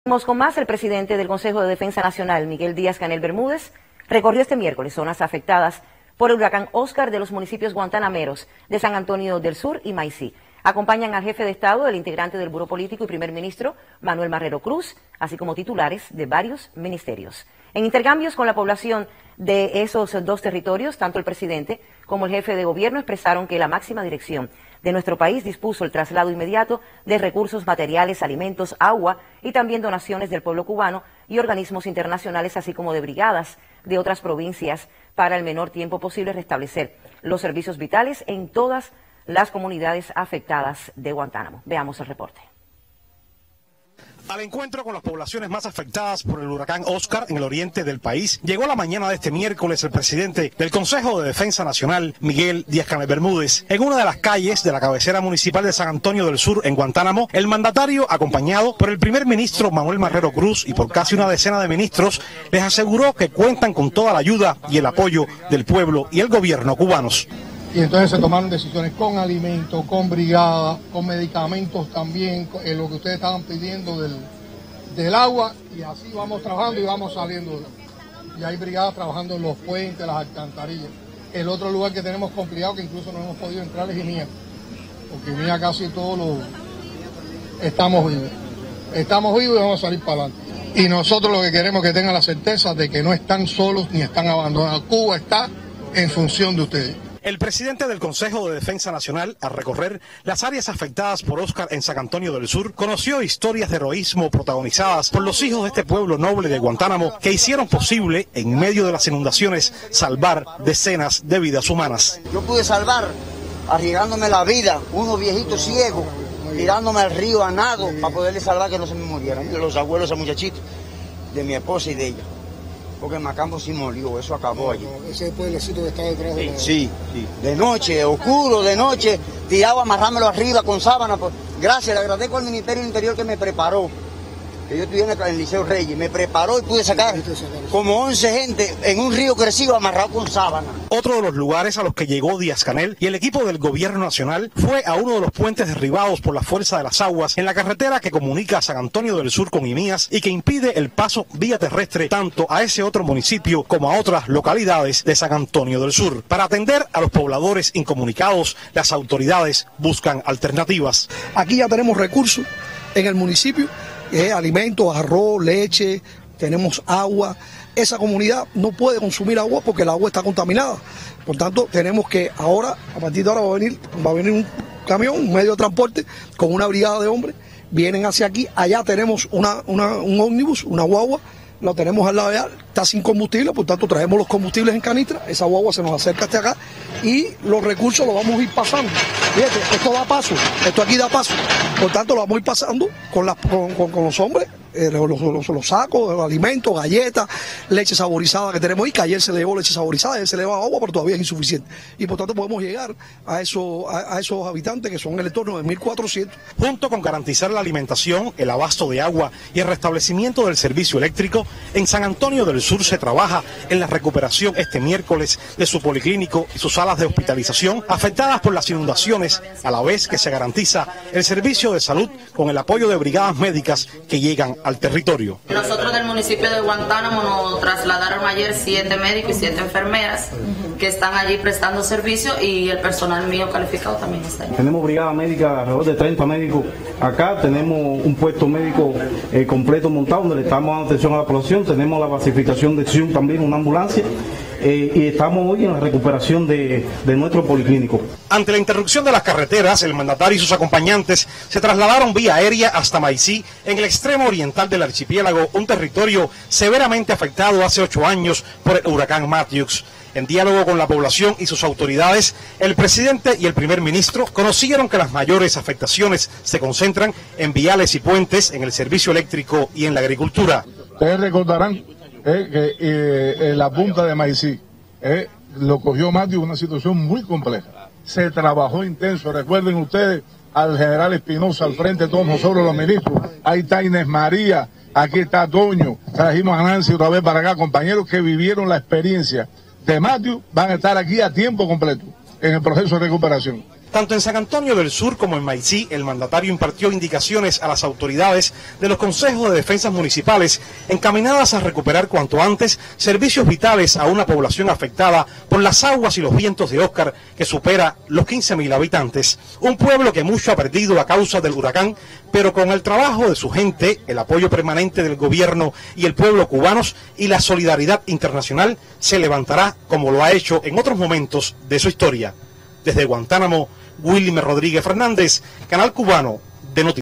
Con más, el presidente del Consejo de Defensa Nacional, Miguel Díaz-Canel Bermúdez, recorrió este miércoles zonas afectadas por el huracán Óscar de los municipios guantanameros de San Antonio del Sur y Maicí. Acompañan al jefe de Estado, el integrante del Buró Político y primer ministro, Manuel Marrero Cruz, así como titulares de varios ministerios. En intercambios con la población de esos dos territorios, tanto el presidente como el jefe de gobierno expresaron que la máxima dirección de nuestro país dispuso el traslado inmediato de recursos materiales, alimentos, agua y también donaciones del pueblo cubano y organismos internacionales, así como de brigadas de otras provincias para el menor tiempo posible restablecer los servicios vitales en todas las comunidades afectadas de Guantánamo. Veamos el reporte. Al encuentro con las poblaciones más afectadas por el huracán Óscar en el oriente del país, llegó la mañana de este miércoles el presidente del Consejo de Defensa Nacional, Miguel Díaz-Canel Bermúdez. En una de las calles de la cabecera municipal de San Antonio del Sur, en Guantánamo, el mandatario, acompañado por el primer ministro Manuel Marrero Cruz y por casi una decena de ministros, les aseguró que cuentan con toda la ayuda y el apoyo del pueblo y el gobierno cubanos. Y entonces se tomaron decisiones con alimentos, con brigadas, con medicamentos también, lo que ustedes estaban pidiendo del agua, y así vamos trabajando y vamos saliendo. Y hay brigadas trabajando en los puentes, las alcantarillas. El otro lugar que tenemos complicado, que incluso no hemos podido entrar, es Guinea, porque Guinea casi todos estamos vivos. Estamos vivos y vamos a salir para adelante. Y nosotros lo que queremos es que tengan la certeza de que no están solos ni están abandonados. Cuba está en función de ustedes. El presidente del Consejo de Defensa Nacional, al recorrer las áreas afectadas por Óscar en San Antonio del Sur, conoció historias de heroísmo protagonizadas por los hijos de este pueblo noble de Guantánamo que hicieron posible, en medio de las inundaciones, salvar decenas de vidas humanas. Yo pude salvar, arriesgándome la vida, unos viejitos ciegos, tirándome al río a nado para poderle salvar que no se me murieran. Los abuelos, esos muchachitos, de mi esposa y de ella. Porque Macambo sí murió, eso acabó allí. Ese pueblecito que está detrás de la... Sí, de noche, oscuro, de noche, tirado a amarrármelo arriba con sábana. Gracias, le agradezco al Ministerio del Interior que me preparó. Que yo estudié en el Liceo Reyes, me preparó y pude sacar como 11 gente en un río crecido amarrado con sábana. Otro de los lugares a los que llegó Díaz-Canel y el equipo del gobierno nacional fue a uno de los puentes derribados por la fuerza de las aguas en la carretera que comunica a San Antonio del Sur con Imías y que impide el paso vía terrestre tanto a ese otro municipio como a otras localidades de San Antonio del Sur. Para atender a los pobladores incomunicados, las autoridades buscan alternativas. Aquí ya tenemos recursos en el municipio. Alimentos, arroz, leche, tenemos agua. Esa comunidad no puede consumir agua porque el agua está contaminada. Por tanto, tenemos que ahora, a partir de ahora va a venir un camión, un medio de transporte con una brigada de hombres, vienen hacia aquí, allá tenemos un ómnibus, una guagua, lo tenemos al lado allá, está sin combustible, por tanto traemos los combustibles en canistra, esa guagua se nos acerca hasta acá y los recursos los vamos a ir pasando. Fíjate, esto da paso, esto aquí da paso, por tanto lo vamos a ir pasando con los hombres, los sacos, los alimentos, galletas, leche saborizada que tenemos ahí, que ayer se le llevó leche saborizada, ayer se le lleva agua, pero todavía es insuficiente. Y por tanto podemos llegar a esos habitantes que son en el entorno de 1.400. Junto con garantizar la alimentación, el abasto de agua y el restablecimiento del servicio eléctrico, en San Antonio del Sur se trabaja en la recuperación este miércoles de su policlínico y sus salas de hospitalización afectadas por las inundaciones, a la vez que se garantiza el servicio de salud con el apoyo de brigadas médicas que llegan al territorio. Nosotros del municipio de Guantánamo nos trasladaron ayer 7 médicos y 7 enfermeras que están allí prestando servicio y el personal mío calificado también está allí. Tenemos brigada médica, alrededor de 30 médicos acá, tenemos un puesto médico completo montado donde le estamos dando atención a la población, tenemos la basificación de acción también, una ambulancia. Y estamos hoy en la recuperación de nuestro policlínico. Ante la interrupción de las carreteras, el mandatario y sus acompañantes se trasladaron vía aérea hasta Maicí, en el extremo oriental del archipiélago, un territorio severamente afectado hace 8 años por el huracán Matthews. En diálogo con la población y sus autoridades, el presidente y el primer ministro conocieron que las mayores afectaciones se concentran en viales y puentes, en el servicio eléctrico y en la agricultura. Ustedes recordarán que la punta de Maicí lo cogió Matthews, una situación muy compleja. Se trabajó intenso, recuerden ustedes al general Espinosa al frente de todos nosotros los ministros. Ahí está Inés María, aquí está Toño, trajimos a Nancy otra vez para acá, compañeros que vivieron la experiencia de Matthews, van a estar aquí a tiempo completo en el proceso de recuperación. Tanto en San Antonio del Sur como en Maicí, el mandatario impartió indicaciones a las autoridades de los consejos de defensas municipales encaminadas a recuperar cuanto antes servicios vitales a una población afectada por las aguas y los vientos de Óscar que supera los 15.000 habitantes. Un pueblo que mucho ha perdido a causa del huracán, pero con el trabajo de su gente, el apoyo permanente del gobierno y el pueblo cubanos y la solidaridad internacional se levantará como lo ha hecho en otros momentos de su historia. Desde Guantánamo, Wilmer Rodríguez Fernández, Canal Cubano de Noticias.